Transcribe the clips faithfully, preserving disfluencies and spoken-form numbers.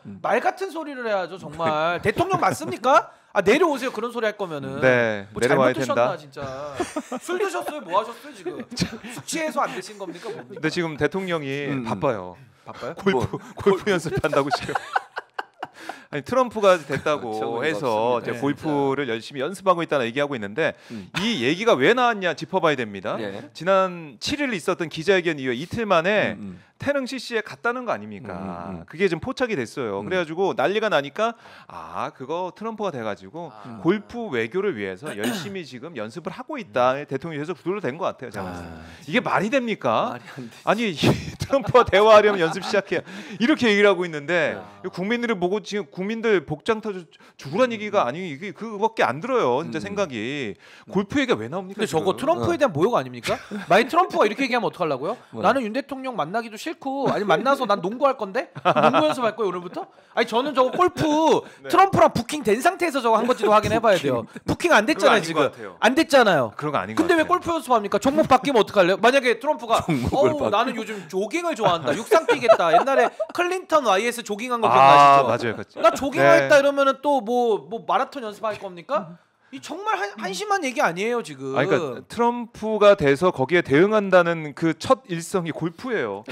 음. 말 같은 소리를 해야죠 정말. 대통령 맞습니까? 아 내려오세요 그런 소리 할 거면은. 네, 뭐 내려와야 잘못 드셨나 된다. 진짜. 술 드셨어요? 뭐 하셨어요 지금? 숙취해소 안 되신 겁니까? 뭡니까? 근데 지금 대통령이 음. 바빠요. 바빠요? 골프 뭐, 골프 연습한다고 지금. 아니 트럼프가 됐다고 어처구니가 해서 없습니다. 이제 골프를 열심히 연습하고 있다는 얘기하고 있는데 음. 이 얘기가 왜 나왔냐 짚어봐야 됩니다. 네. 지난 칠 일 있었던 기자회견 이후에 이틀 만에 음, 음. 태릉 씨씨에 갔다는 거 아닙니까? 음, 음, 음. 그게 좀 포착이 됐어요. 음. 그래가지고 난리가 나니까 아 그거 트럼프가 돼가지고 아. 골프 외교를 위해서 열심히 지금 연습을 하고 있다. 대통령에서 구도로 된 것 같아요. 제가 봤을 때. 이게 말이 됩니까? 말이 안 돼. 아니 이 트럼프와 대화하려면 연습 시작해 이렇게 얘기를 하고 있는데 야. 국민들을 보고 지금 국민들 복장 터져 죽으란 얘기가 아니 이게 그거밖에 안 들어요. 진짜 음. 생각이 골프 얘기가 왜 나옵니까? 근데 저거 지금? 트럼프에 대한 모욕 아닙니까? 만약 트럼프가 이렇게 얘기하면 어떡하려고요? 뭐야? 나는 윤 대통령 만나기도 싫고 아니 만나서 난 농구할 건데? 농구 연습할 거예요 오늘부터? 아니 저는 저거 골프 네. 트럼프랑 부킹 된 상태에서 저거 한 건지도 확인해봐야 돼요. 부킹 안 그거 됐잖아요 아닌 지금. 것 같아요. 안 됐잖아요. 그런 거 아닌 근데 것 왜 같아요. 골프 연습합니까? 종목 바뀌면 어떡할래요? 만약에 트럼프가 종목을 어우 바뀌- 나는 요즘 조깅을 좋아한다. 육상 뛰겠다. 옛날에 클린턴 와이에스 조깅한 거 아 기억나시죠? 맞아요. 그치. 나 조깅하겠다 네. 이러면은 또 뭐 뭐 마라톤 연습할 겁니까? 이 정말 한, 한심한 얘기 아니에요 지금. 아니, 그러니까 트럼프가 돼서 거기에 대응한다는 그 첫 일성이 골프예요.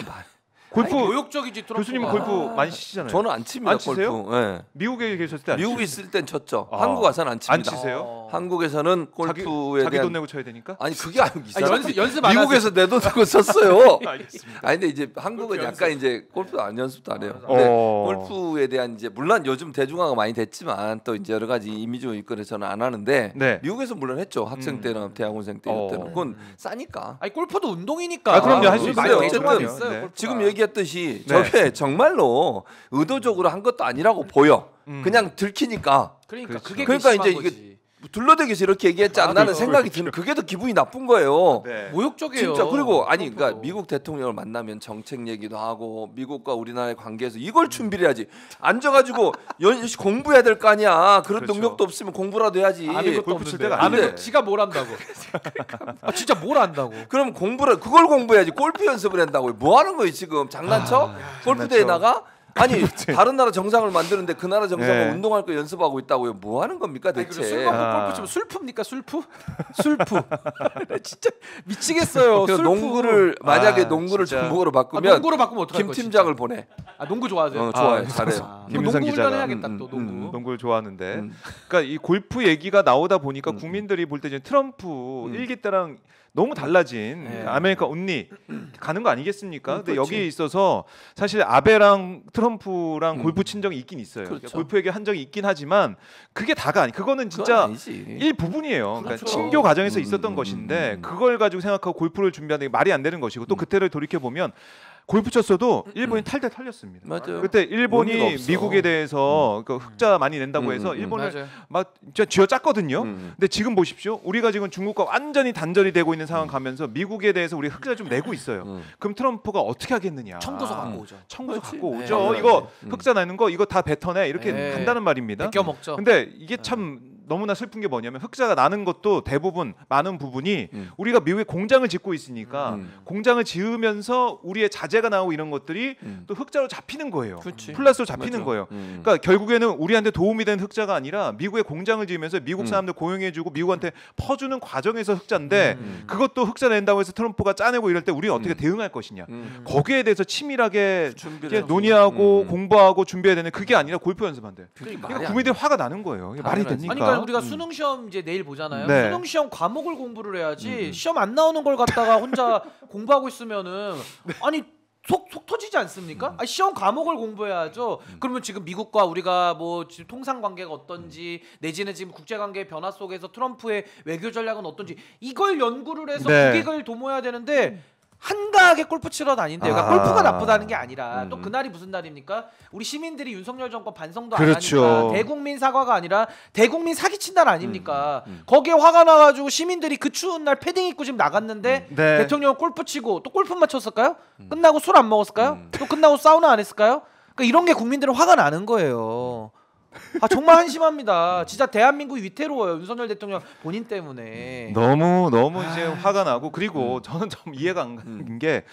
골프 아니, 모욕적이지 트럼프가. 교수님은 골프 많이 치시잖아요. 저는 안 칩니다. 안 치세요? 골프. 예. 미국에 계셨을 때 안 미국에 치세요? 있을 땐 쳤죠. 아. 한국 와서는 안 칩니다. 안 치세요? 어. 한국에서는 자기, 골프에 자기 대한 돈 내고 쳐야 되니까? 아니 그게 아니고 이 아니, 사람 연습 연습 안 미국에서 하세요? 내 돈 내고 썼어요. 알겠습니다. 아니 근데 이제 한국은 골프 약간 연습. 이제 골프 안 연습도 안 해요. 어. 근데 어. 골프에 대한 이제 물론 요즘 대중화가 많이 됐지만 또 이제 여러 가지 이미지 이끌어 저는 안 하는데 네. 미국에서 물론 했죠. 학생 음. 때나 대학원생 때 어. 때는 그건 싸니까. 아니 골프도 운동이니까. 아, 그럼요. 할수 요즘 있어요. 많이 대중화돼 어쨌든 있어요, 네. 골프가. 지금 얘기했듯이 네. 저게 정말로 의도적으로 한 것도 아니라고 보여. 음. 그냥 들키니까. 그러니까 그렇죠. 그게 그러니까 괘씸한 이제 이게 거지. 둘러대기서 이렇게 얘기했지 않나는 그렇죠. 생각이 드는 그게 더 기분이 나쁜 거예요. 네. 모욕적이에요. 진짜 그리고 아니 트럼프도. 그러니까 미국 대통령을 만나면 정책 얘기도 하고 미국과 우리나라의 관계에서 이걸 준비를 해야지 앉아가지고 연 공부해야 될 거 아니야. 그런 그렇죠. 능력도 없으면 공부라도 해야지. 아는 것도 골프 칠 없는데. 때가 아는 아닌데. 거 지가 뭘 안다고. 아 진짜 뭘 안다고. 그럼 공부를 그걸 공부해야지. 골프 연습을 한다고. 뭐 하는 거예요 지금? 장난쳐? 골프 대회 나가? 아니 다른 나라 정상을 만드는데 그 나라 정상을 네. 운동할 거 연습하고 있다고요. 뭐 하는 겁니까 아니, 그리고 대체? 술 먹고 아. 골프 치면 술프입니까 술프? 술프. 진짜 미치겠어요. 그 술프. 농구를 만약에 아, 농구를 진짜. 전북으로 아, 바꾸면 농구로 바꾸면 어떡할 김 거야, 팀장을 진짜. 보내. 아 농구 좋아하세요? 어, 좋아해. 아, 잘해. 아, 김윤상 농구 기자가. 훈련해야겠다 음, 또 음, 농구. 음. 농구를 좋아하는데 음. 그러니까 이 골프 얘기가 나오다 보니까 음, 국민들이 볼 때 이제 트럼프 음. 일기 때랑 너무 달라진 네. 아메리카 온리 가는 거 아니겠습니까? 음, 근데 그렇지. 여기에 있어서 사실 아베랑 트럼프랑 음. 골프 친 적이 있긴 있어요. 그렇죠. 그러니까 골프 얘기 한 적이 있긴 하지만 그게 다가 아니. 그거는 그건 진짜 아니지. 일부분이에요. 그러니까 그렇죠. 친교 과정에서 음, 있었던 음, 것인데 음, 음. 그걸 가지고 생각하고 골프를 준비하는 게 말이 안 되는 것이고 또 음. 그때를 돌이켜 보면 골프 쳤어도 일본이 탈대 털렸습니다. 맞아요. 그때 의미가 일본이 없어. 미국에 대해서 그 흑자 많이 낸다고 음, 해서 음, 일본을 맞아요. 막 진짜 쥐어짰거든요. 음. 근데 지금 보십시오. 우리가 지금 중국과 완전히 단절이 되고 있는 상황 가면서 미국에 대해서 우리 흑자 좀 내고 있어요. 음. 그럼 트럼프가 어떻게 하겠느냐? 청구서 갖고 오죠. 청구서 그렇지. 갖고 네. 오죠. 네. 이거 음. 흑자 내는 거 이거 다 뱉어내 이렇게 네. 간다는 말입니다. 베껴 먹죠. 근데 이게 참 너무나 슬픈 게 뭐냐면 흑자가 나는 것도 대부분 많은 부분이 음. 우리가 미국에 공장을 짓고 있으니까 음. 공장을 지으면서 우리의 자재가 나오고 이런 것들이 음. 또 흑자로 잡히는 거예요. 그렇지. 플러스로 잡히는 맞아. 거예요. 음. 그러니까 결국에는 우리한테 도움이 되는 흑자가 아니라 미국에 공장을 지으면서 미국 음. 사람들 고용해주고 미국한테 퍼주는 과정에서 흑자인데 음. 그것도 흑자 낸다고 해서 트럼프가 짜내고 이럴 때 우리는 어떻게 음. 대응할 것이냐. 음. 거기에 대해서 치밀하게 준비를 이제 하고. 논의하고 음. 공부하고 준비해야 되는 그게 아니라 골프 연습한대. 그러니까. 말이 그러니까 안 국민들이 화가 나는 거예요. 이게 말이 당연하지. 됩니까? 아니 그러니까 우리가 음. 수능 시험 이제 내일 보잖아요. 네. 수능 시험 과목을 공부를 해야지 음. 시험 안 나오는 걸 갖다가 혼자 공부하고 있으면은 아니 속, 속 터지지 않습니까? 아니, 시험 과목을 공부해야죠. 그러면 지금 미국과 우리가 뭐 지금 통상 관계가 어떤지 내지는 지금 국제 관계의 변화 속에서 트럼프의 외교 전략은 어떤지 이걸 연구를 해서 네. 국익을 도모해야 되는데 한가하게 골프 치러 다닌대요. 그러니까 아. 골프가 나쁘다는 게 아니라 음. 또 그날이 무슨 날입니까? 우리 시민들이 윤석열 정권 반성도 그렇죠. 안 하니까 대국민 사과가 아니라 대국민 사기친 날 아닙니까? 음, 음, 음. 거기에 화가 나가지고 시민들이 그 추운 날 패딩 입고 지금 나갔는데 네. 대통령 골프 치고 또 골프만 쳤을까요? 끝나고 술 안 먹었을까요? 음. 또 끝나고 사우나 안 했을까요? 그러니까 이런 게 국민들은 화가 나는 거예요. 아 정말 한심합니다. 진짜 대한민국이 위태로워요. 윤석열 대통령 본인 때문에. 너무 너무 이제 아, 화가 나고 그리고 음. 저는 좀 이해가 안 가는 음. 게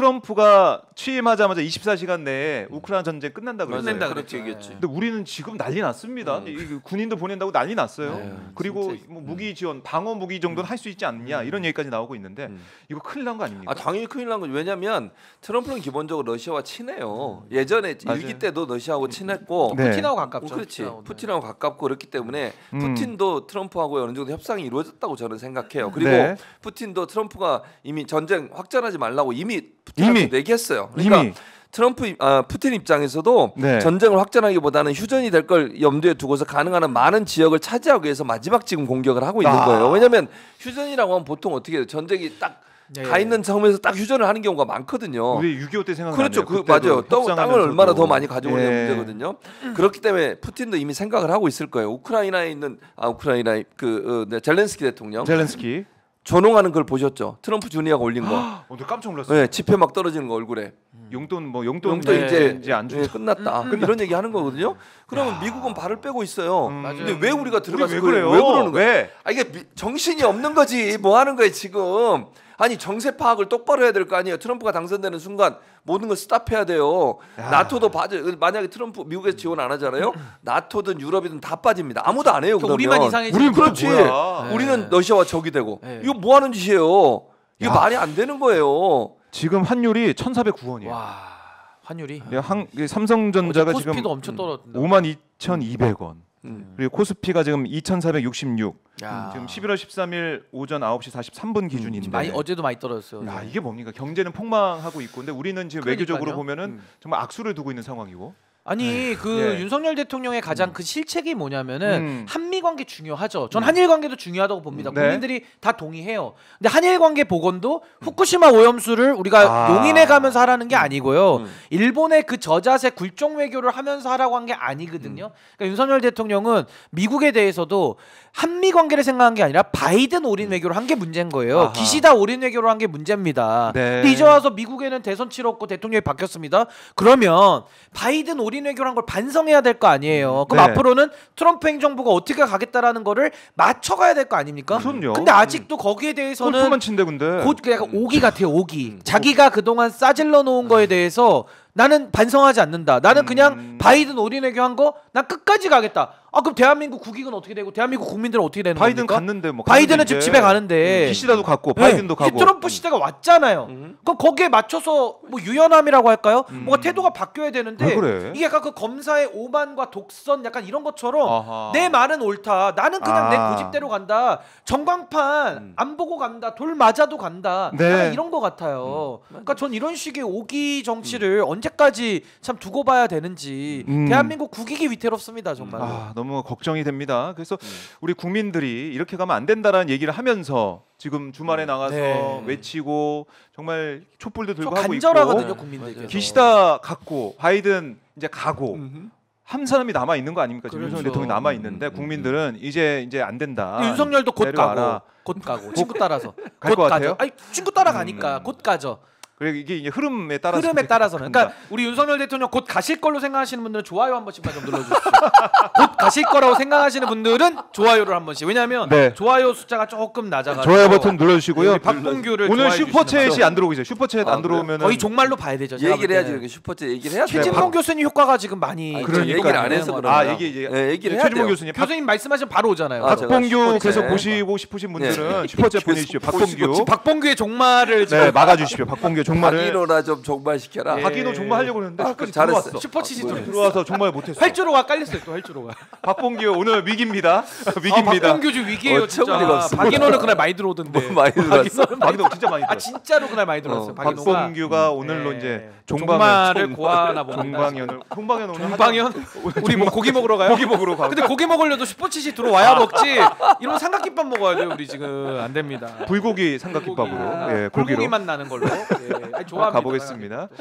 트럼프가 취임하자마자 이십사 시간 내에 우크라이나 전쟁 끝난다 그랬어요. 끝낸다 그렇게 그랬죠. 얘기했지. 근데 우리는 지금 난리 났습니다. 음. 이- 이 군인들 보낸다고 난리 났어요. 네, 그리고 진짜. 뭐 무기 지원, 방어 무기 정도는 할 수 있지 않느냐 음. 이런 얘기까지 나오고 있는데 음. 이거 큰일 난 거 아닙니까? 아 당연히 큰일 난 거죠. 왜냐하면 트럼프는 기본적으로 러시아와 친해요. 예전에 맞아요. 일기 때도 러시아하고 친했고, 네. 푸틴하고 가깝죠. 어, 그렇지. 푸틴하고는. 푸틴하고 가깝고 그렇기 때문에 음. 푸틴도 트럼프하고 어느 정도 협상이 이루어졌다고 저는 생각해요. 그리고 네. 푸틴도 트럼프가 이미 전쟁 확전하지 말라고 이미 푸틴한테 이미. 얘기했어요. 그러니까 이미 트럼프 아, 푸틴 입장에서도 네. 전쟁을 확전하기보다는 휴전이 될 걸 염두에 두고서 가능한 한 많은 지역을 차지하기 위해서 마지막 지금 공격을 하고 있는 아. 거예요. 왜냐하면 휴전이라고 하면 보통 어떻게 해요? 전쟁이 딱 네. 가 있는 섬에서 딱 휴전을 하는 경우가 많거든요. 우리 육이오 때 생각나네요. 그렇죠. 그 그때도 맞아요. 땅, 땅을 협상하면서도. 얼마나 더 많이 가져오냐는 예. 문제거든요. 그렇기 때문에 푸틴도 이미 생각을 하고 있을 거예요. 우크라이나에 있는 아 우크라이나 그 어, 네, 젤렌스키 대통령 젤렌스키 조롱하는 걸 보셨죠? 트럼프 주니어가 올린 거. 오늘 깜짝 놀랐어요. 네, 지폐 막 떨어지는 거 얼굴에. 용돈 뭐 용돈, 용돈 네. 이제 이제 안 예, 주죠. 끝났다. 이런 얘기 하는 거거든요. 그러면 미국은 발을 빼고 있어요. 음. 맞아요. 근데 왜 우리가 들어가서 우리 왜 그걸- 그래요? 왜 그러는 거야? 왜? 아 이게 미- 정신이 없는 거지. 뭐 하는 거예요 지금? 아니 정세 파악을 똑바로 해야 될 거 아니에요. 트럼프가 당선되는 순간 모든 걸 스탑해야 돼요. 야. 나토도 빠져. 만약에 트럼프 미국에서 지원 안 하잖아요. 나토든 유럽이든 다 빠집니다. 아무도 안 해요. 그러니까 그러면 우리만 이상해지는 우린 거죠. 그렇지. 뭐야? 우리는 네. 러시아와 적이 되고 네. 이거 뭐 하는 짓이에요? 이거 야. 말이 안 되는 거예요. 지금 환율이 천사백구 원이에요. 와 환율이. 한 이게 삼성전자가 어제 지금 코스피도 엄청 떨어졌다. 오만 이천이백 원. 음. 그리고 코스피가 지금 이천사백육십육. 야. 지금 십일월 십삼일 오전 아홉 시 사십삼 분 기준인데. 많이 어제도 많이 떨어졌어요. 야, 이게 뭡니까? 경제는 폭망하고 있고 근데 우리는 지금 외교적으로 그러니까요. 보면은 음. 정말 악수를 두고 있는 상황이고. 아니 그 예. 윤석열 대통령의 가장 그 실책이 뭐냐면은 음. 한미 관계 중요하죠. 전 한일 관계도 중요하다고 봅니다. 네. 국민들이 다 동의해요. 근데 한일 관계 복원도 후쿠시마 오염수를 우리가 아. 용인해 가면서 하라는 게 아니고요. 음. 일본의 그 저자세 굴종 외교를 하면서 하라고 한 게 아니거든요. 그러니까 윤석열 대통령은 미국에 대해서도 한미 관계를 생각한 게 아니라 바이든 올인 외교를 한 게 문제인 거예요. 아하. 기시다 올인 외교를 한 게 문제입니다. 네. 근데 이제 와서 미국에는 대선 치렀고 대통령이 바뀌었습니다. 그러면 바이든 올인 외교를 한 걸 반성해야 될 거 아니에요. 그럼 네. 앞으로는 트럼프 행정부가 어떻게 가겠다라는 거를 맞춰가야 될 거 아닙니까? 그럼요. 근데 아직도 거기에 대해서는 골프만 친데 근데. 곧 약간 오기 같아요. 오기. 음. 자기가 그동안 싸질러 놓은 거에 대해서 나는 반성하지 않는다. 나는 음. 그냥 바이든 올인 외교 한 거 난 끝까지 가겠다. 아 그럼 대한민국 국익은 어떻게 되고 대한민국 국민들은 어떻게 되는 바이든 겁니까? 갔는데 뭐 바이든은 갔는데 지금 이제 집에 가는데 기시다도 갔고 네, 바이든도 이제 가고. 트럼프 시대가 왔잖아요. 음. 그럼 거기에 맞춰서 뭐 유연함이라고 할까요? 음. 뭔가 태도가 바뀌어야 되는데 왜 그래? 이게 약간 그 검사의 오만과 독선 약간 이런 것처럼 아하. 내 말은 옳다. 나는 그냥 아. 내 고집대로 간다. 전광판 음. 안 보고 간다. 돌 맞아도 간다. 네. 약간 이런 것 같아요. 그러니까 전 이런 식의 오기 정치를 언제까지 참 두고 봐야 되는지 음. 대한민국 국익이 위태롭습니다 정말. 아, 너무 걱정이 됩니다. 그래서 우리 국민들이 이렇게 가면 안 된다라는 얘기를 하면서 지금 주말에 나가서 네. 외치고 정말 촛불도 저 들고 하고 간절하거든요 있고 국민들께서. 기시다 갔고 바이든 이제 가고 음. 한 사람이 남아 있는 거 아닙니까? 지금 그렇죠. 윤석열 대통령이 남아 있는데 음, 음, 국민들은 이제 이제 안 된다. 근데 윤석열도 곧 내려와라. 가고 곧 가고 친구 따라서 갈 곧 것 가죠. 같아요? 아니 친구 따라가니까 음. 곧 가죠. 그래 이게 이제 흐름에 따라서 흐름에 이제 따라서는. 간다. 그러니까 우리 윤석열 대통령 곧 가실 걸로 생각하시는 분들은 좋아요 한 번씩만 좀 눌러주십시오. 곧 가실 거라고 생각하시는 분들은 좋아요를 한 번씩. 왜냐하면 네. 좋아요 숫자가 조금 낮아가지고 좋아요 버튼 눌러주시고요. 우리 박봉규를 오늘 좋아해 슈퍼챗이 주시는 안 들어오고 있어요. 슈퍼챗 아, 안 들어오면 거의 종말로 봐야 되죠. 제가 얘기를 볼 해야지 때는. 이렇게 슈퍼챗 얘기를 해야 돼. 최진봉 교수님 효과가 지금 많이 아니, 그러니까. 얘기를 안 해서 네, 그런가. 아 이게 이제 네, 얘기를 해야 최진봉 돼요. 교수님 박, 교수님 말씀하시면 바로 오잖아요. 아, 제가 박봉규 계속 슈퍼챗. 보시고 싶으신 분들은 네. 슈퍼챗 계속 보내주십시오. 보시고 박봉규 박봉규의 종말을 네 막아주십시오. 박봉규 종말을 박인호나 좀 종말시켜라. 예. 박인호 종말 하려고 했는데 아, 슈퍼챗 잘했어. 들어왔어. 슈퍼치지 뭐, 좀 들어와서 정말 못했어. 활주로가 깔렸어요. 또 활주로가. 박봉규 오늘 위기입니다. 아, 위기입니다. 박봉규주 위기예요 어처구니가 진짜. 없습니다. 박인호는 그날 많이 들어오던데. 뭐 많이 들어왔어. 박인호 진짜 많이 아 들었어. 진짜로 그날 많이 들어왔어요. 어, 박인호가. 박봉규가 오늘로 네. 이제 종말을 종방을 고하나 봅니다. 종방연을 종방연 오늘 종방연? 우리 뭐 고기 먹으러 가요? 고기 먹으러 가. 근데 고기 먹으려도 슈퍼챗이 들어와야 먹지. 이런 삼각김밥 먹어야죠 우리 지금. 안 됩니다. 불고기 삼각김밥으로 아, 예, 고기로 불고기만 나는 걸로. 예. 아니, 좋아합니다. 가보겠습니다.